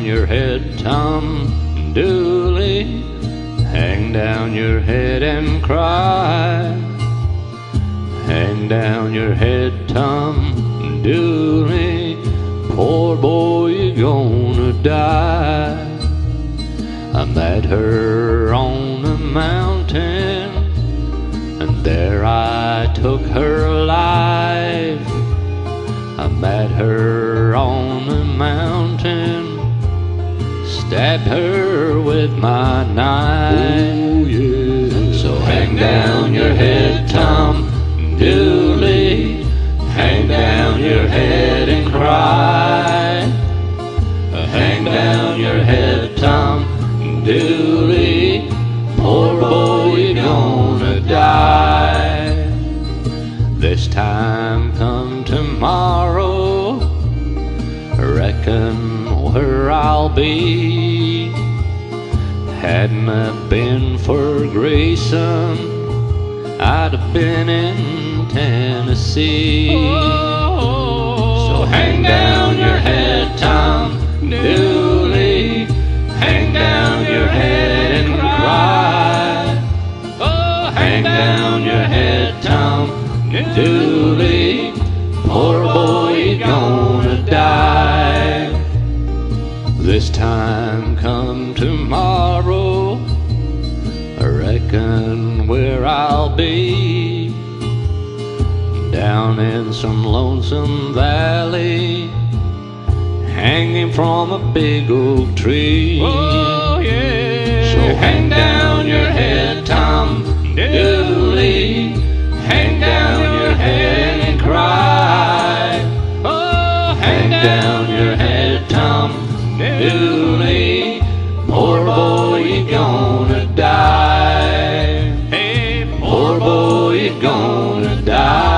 your head, Tom Dooley. Hang down your head and cry. Hang down your head, Tom Dooley. Poor boy, you're gonna die. I met her on a mountain, and there I took her life. I met her on a mountain, stabbed her with my knife. Oh, yeah. So hang down your head, Tom Dooley. Hang down your head and cry. Hang down your head, Tom Dooley. Poor boy, you're gonna die. This time come tomorrow, reckon where I'll be. Hadn't it been for Grayson, I'd have been in Tennessee. So hang down your head, Tom Dooley. Hang down your head and cry. Oh, hang down your head, Tom Dooley. Poor boy, you're gonna die. This time come tomorrow, I reckon where I'll be. Down in some lonesome valley, hanging from a big oak tree. Oh, yeah. So hang down your head, Tom Dooley. Hang down your head and cry. Oh, hang down your head, Tom Dooley. Poor boy, you're gonna die. Hey, poor boy, you're gonna die.